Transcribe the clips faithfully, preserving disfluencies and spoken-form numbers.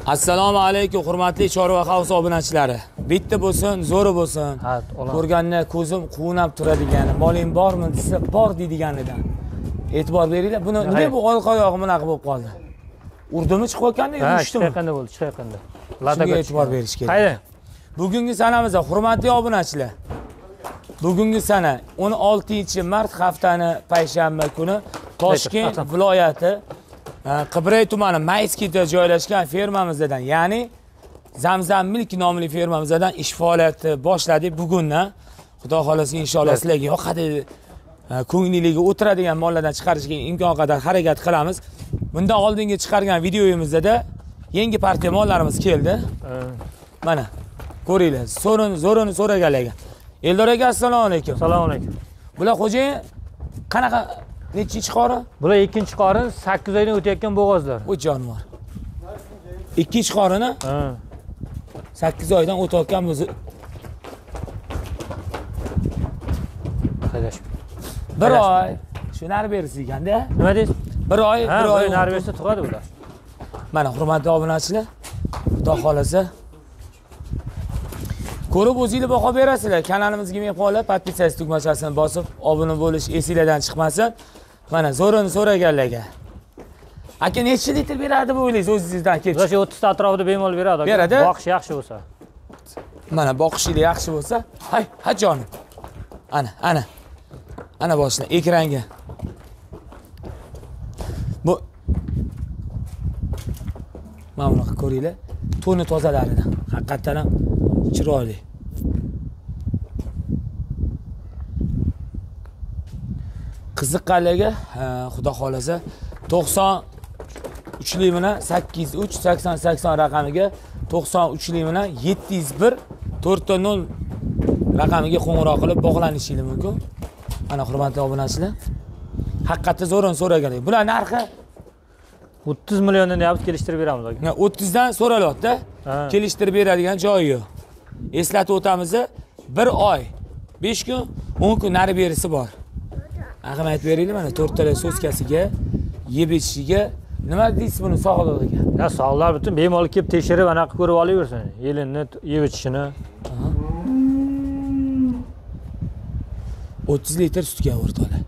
Assalomu alaykum, hurmatli Chorva House obunachilari. Bitta bo'lsin, zo'ri bo'lsin. Ko'rganda ko'zim quvnab turadigan, moling bormi desa, bor deydiganidan. E'tibor beringlar. Buni nima bu orqa oyog'i bunaqa bo'lib qoldi? Urdimi chiqayotganda, yurishdim. Ha, chiqayotganda bo'ldi, chiqayotganda. Ladaga e'tibor berish kerak. Qayda? Bugungi sanamizda hurmatli obunachilar. Bugungi sana o'n oltinchi mart haftani payshanba kuni Toshkent viloyati Qibray tumani Mayskida joylashgan fermamizdan, ya'ni Zamzam Milk nomli fermamizdan ish faoliyati boshladik bugundan. Xudo xolasa inshaalloh sizlarga yoqadi, ko'nglingiga o'tiradigan mollardan chiqarishga imkon qadar harakat qilamiz. Bundan oldingi chiqargan videoyimizda yangi partiya mollarimiz keldi. Mana ko'ringlar, so'rin zo'rini so'raganlarga. Eldor aka, assalomu alaykum. Assalomu alaykum. Bular xo'jayin qanaqa nechinchi qori? Bular ikkinchi qori, sakkiz oydan o'tayotgan bo'g'ozlar. O jonivor. Ikkinchi qorini? Ha. sakkiz oydan o'tayotgan o'zi. Qadash. bir oy. Shu nari bersiz ekanda. Nima deysiz? bir oy, bir oy nari bersa turadi bular. Mana hurmatli obunachilar, Xudo xolasa ko'rib o'zingizlar baho berasizlar. Kanalimizga mehmonlar podpisatsiya tugmachasini bosib, obuna bo'lish esingizdan chiqmasin. Mana zo'rini so'raganlarga. Aka necha litr beradi bu o'ylaysiz o'zingizdan kelib? O'sha o'ttiz ta atrofida bemalol beradi. Beradi. Boqish yaxshi bo'lsa. Mana boqishingiz yaxshi bo'lsa, hay, ha jonim. Ana, ana. Ana boshla ekranga. Bu mana bunaqa ko'ringlar. To'ni tozalaridan. Haqiqatan ham chiroyli. Qiziqqanlarga, xudo xolasa to'qson uch lik bilan sakkiz uch sakson sakson raqamiga to'qson uch lik bilan yetti yuz bir to'rt nol raqamiga qo'ng'iroq qilib bog'lanishingiz mumkin. Mana hurmatli obunachilar, haqiqatda zo'rini so'raganlar. Bular narxi o'ttiz milliondan deyapmiz, kelishtirib beramiz aka. o'ttiz dan so'ralyapti. Kelishtirib beradigan joyi yo'q. Eslatib o'tamiz, bir oy, besh kun, o'n kun nari berisi bor. Ahamiyat beringlar, mana to'rttala so'skasiga, yeb ichishiga. Nima deysiz buni sog'lig'iga? Ya sog'lar butun bemalol kelib tekshirib, anaqa ko'rib olaversin. Yelinni, yeb ichishini. o'ttiz litr sutga o'rtoqlar.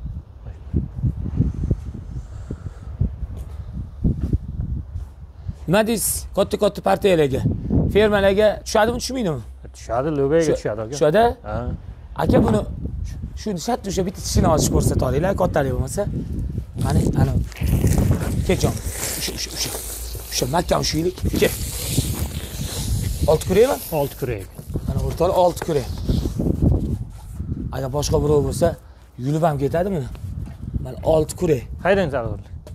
Nima deysiz? Katta-katta partiyalarga, fermalarga tushadimi, tushmaydimi? Tushadi, logaga tushadi aka. Tushadi? Ha. Aka buni shuni shat o'sha bitta tishini ochib ko'rsata olinglar, kattalik bo'lmasa. Mana, ana. Keljon. O'sha, o'sha, o'sha. O'sha mahkam ushiylik. Kel. olti kurakmi? olti kurak. Mana o'rtoqlar olti kurak. Agar boshqa birov bo'lsa, yulib ham ketadi buni. Mana olti kurak. Haydang zarur.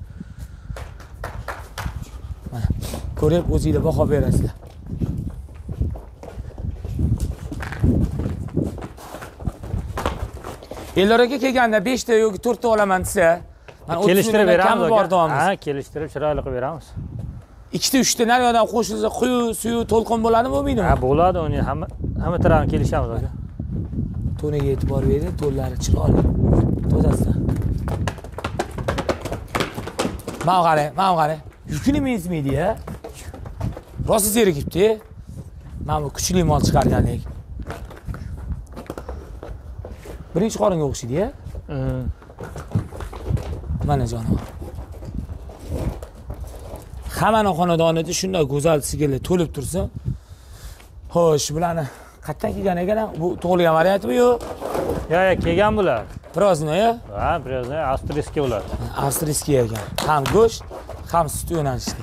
Mana ko'rib o'zingizlar baho berasizlar. Eldor aka kelganda besh ta yoki to'rt ta olaman desa, mana kelishtirib beramiz. Ha, kelishtirib chiroyli qilib beramiz. ikkita uchta naryoqdan qo'shilsa, quyi, suvi to'lqin bo'ladimi, bo'lmaydimi? Ha, bo'ladi, uni hamma hamma tarafini kelishamiz aka. To'niga e'tibor bering, to'llari chiroyli. Tozasi. Mana qarang, mana qarang. Yukini mezmaydi-ya. Rosa zerikibdi. Mana bu kuchli mol chiqarganlik. Birinchi qoringa o'xshaydi-ya. Mana jonivor. Hammaning xonadonida shunday go'zal sigirlar to'lib tursin. Xo'sh, bularni qayerdan kelgan ekan? Bu tug'ilgan variantmi yo? Yo'q, yo'q, kelgan bular. Piroznoya? Ha, piroznoya, avstriyskiy ular. Avstriyskiy ekan. Ham go'sht, ham sut yo'nalishli.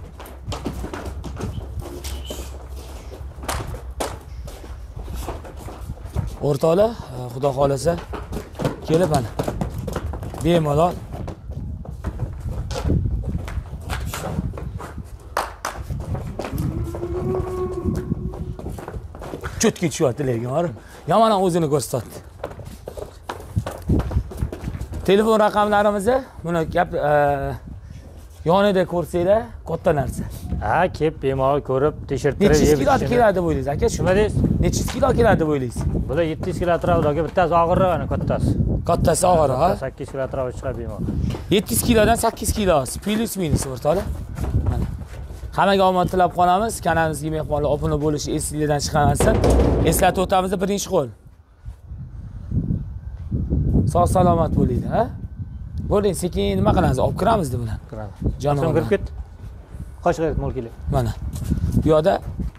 O'rtoqlar, xudo xolasa kelib ana bemalol cho'tga tushyapti lekin bor. Yomon o'zini ko'rsatdi. Telefon raqamlarimizni buni gap yonida ko'rsanglar, katta narsa. Ha, kelib bemalol ko'rib, tekshirtirib yeb. Necha kilo keladi deb o'ylaysiz aka? Nima deysiz? Necha kilo keladi deb o'ylaysiz? Bular yetti yuz kilo atrofida aka, bittasi og'irroq, ana kattasi. Kattasi og'irroq, ha? sakkiz kilo atrofida chiqadi bemalol. yetti yuz kilodan sakkiz kilosi, plus minus o'rtoqlar. Mana. Hammaga omad tilab qolamiz. Kanalimizga mehmonlar obuna bo'lishi esingizdan chiqarmasin. Eslatib o'tamiz, birinchi qo'l. Sog' salomat bo'linglar, ha? Bo'ling, sekin nima qilamiz? Olib kiramiz deb bilan. Kiramiz. Jonim So'ng kirib ket. Qoch g'ayrat mol keling. Mana. Bu yoqda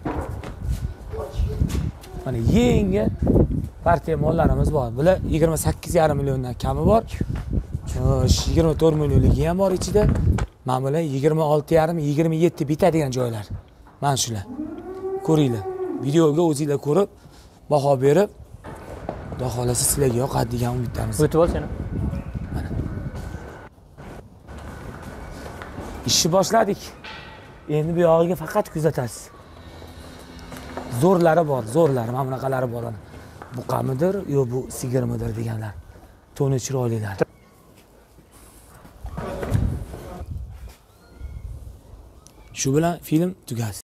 mana yangi partiya mollarimiz bor. Bular yigirma sakkiz yarim milliondan kami bor. yigirma to'rt millionligi ham bor ichida. Mana bular yigirma olti yarim, yigirma yetti bitadigan joylar. Mana shular. Ko'ringlar. Videoga o'zingizlar ko'rib, baho berib, Xudo xolasa sizlarga yoqadi degan umiddamiz. O'tib ol seni. Ishni boshladik. Endi bu yog'iga faqat kuzatasiz. Zo'rlari bor, zo'rlari, mana bunaqalari bor. Bu qamidir, yo bu sigirmidir deganlar. To'ni chiroylilar. Shu bilan film tugadi.